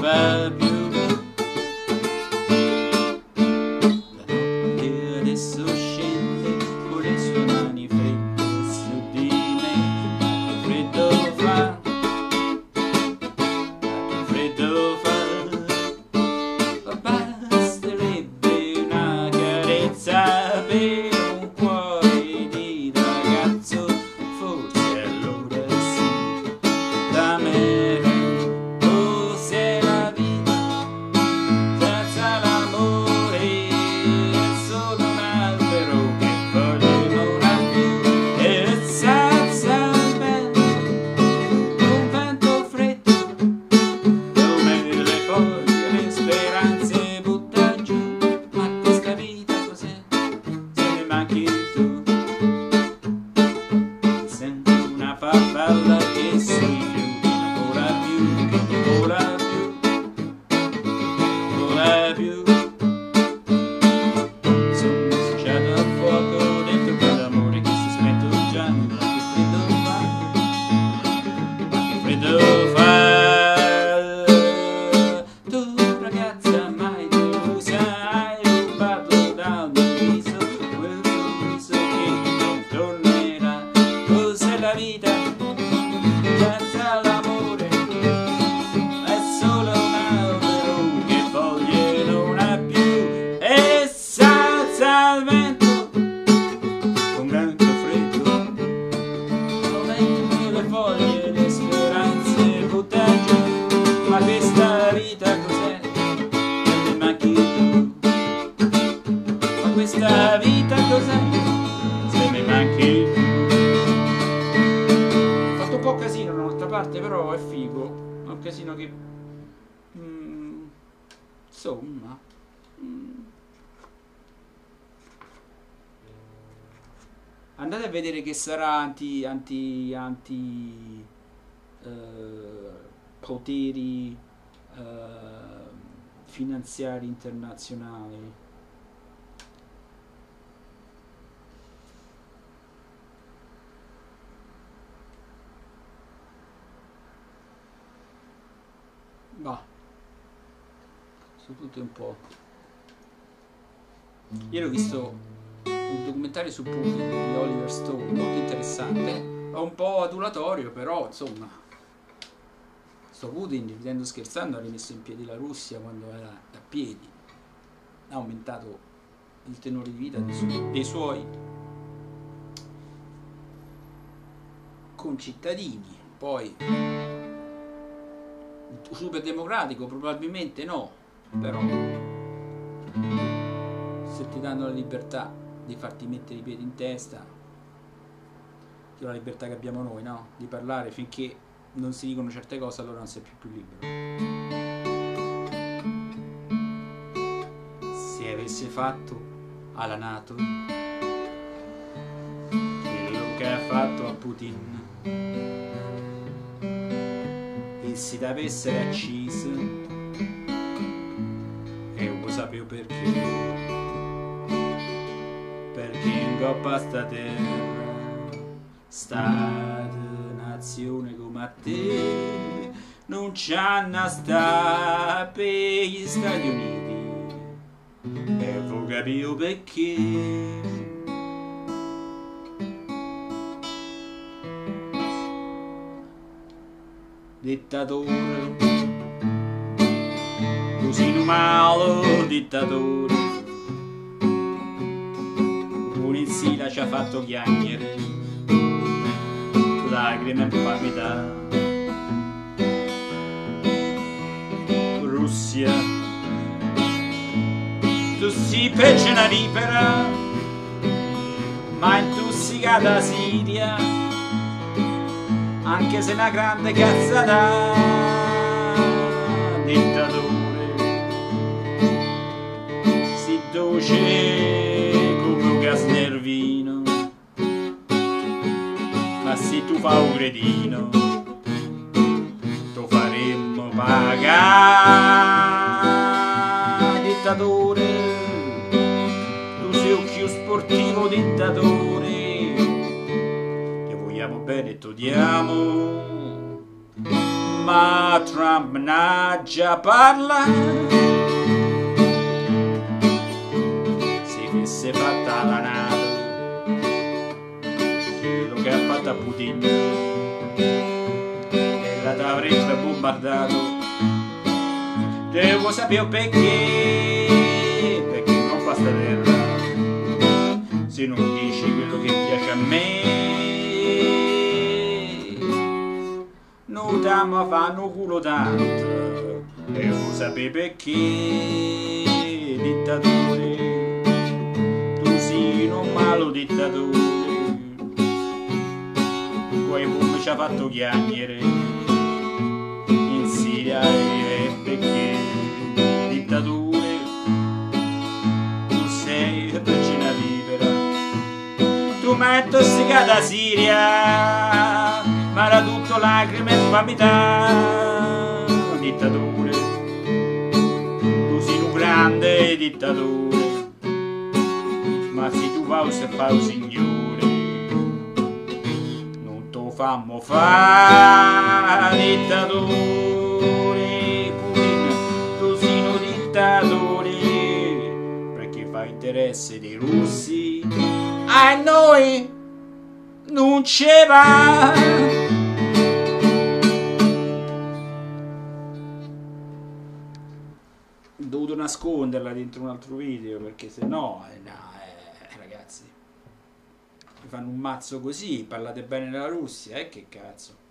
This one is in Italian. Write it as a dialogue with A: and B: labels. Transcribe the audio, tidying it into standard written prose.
A: va più. La notte adesso scende con le sue mani fredde su di me, ma che freddo fa, ma che freddo fa. Basterebbe una carezza per un cuore di ragazzo, forse allora sì, dammi cos'è la vita senza l'amore, è solo un albero che foglie non ha più, e senza il vento, un vento freddo, come le foglie, le speranze butta giù. Ma questa vita cos'è? Se mi manchi tu, sento una farfalla che sui fiumi ancora più, ancora più, ancora più. Sono associato al fuoco dentro quell'amore che si spetteggiando, ma che freddo fa, ma che freddo fa. Tu ragazza mai delusa, hai rubato dal mio viso quel sorriso che non tornerà. Cos'è la vita senza l'amore? È solo un albero che foglie non ha più, e senza il vento, un vento freddo, come le foglie, le speranze butta giù. Ma questa vita cos'è? Se mi manchi tu. Ma questa vita cos'è? Se mi manchi tu. Ho fatto un po' casino da un'altra parte, però è figo. È un casino che insomma andate a vedere che sarà anti poteri finanziari internazionali. Va, su tutto un po'. Ieri ho visto un documentario su Putin di Oliver Stone, molto interessante, è un po' adulatorio, però insomma, sto Putin, ridendo scherzando, ha rimesso in piedi la Russia quando era a piedi, ha aumentato il tenore di vita dei suoi concittadini. Poi super democratico probabilmente no, però se ti danno la libertà di farti mettere i piedi in testa, che è la libertà che abbiamo noi, no? Di parlare, finché non si dicono certe cose allora non sei più libero. Se avesse fatto alla NATO quello che ha fatto a Putin e si l'avesse acciso, e non lo sapevo perché in coppa sta terra, sta nazione come a te non c'hanno sta per gli Stati Uniti, e vo capire perché. Dittatore, così malo dittatore, Unizila ci ha fatto chiacchiere, lacrime e pamità. Russia, tu si peggio una vipera, ma intossicata a Siria, anche se è una grande cazzata. Dittatore, si dolce come un gas nervino, ma se tu fa un cretino tu faremmo pagare. Dittatore, tu sei un più sportivo dittatore, bene, t'odiamo, ma a Trump n'ha già parlato, se fosse fatta la NATO, quello che ha fatto a Putin e la t'avrebbe bombardato. Devo sapere perché non basta terra se non dici quello che piace a me. Non t'amo fanno culo tanto, devo sapere perché, dittatore, tu sei un malo dittatore, poi come ci ha fatto chiacchiere in Siria e perché, dittatore, tu sei regina libera, tu mi hai intossicata a Siria, ma era tutto lacrime e infamità, dittatore, tu sei un grande dittatore, ma se tu pausa e fai signore, non te fammo fa dittatore, Putin, tu sei un dittatore, perché fa interesse dei russi, a noi non ce va. Ho dovuto nasconderla dentro un altro video perché se no, ragazzi, mi fanno un mazzo così, parlate bene della Russia, che cazzo.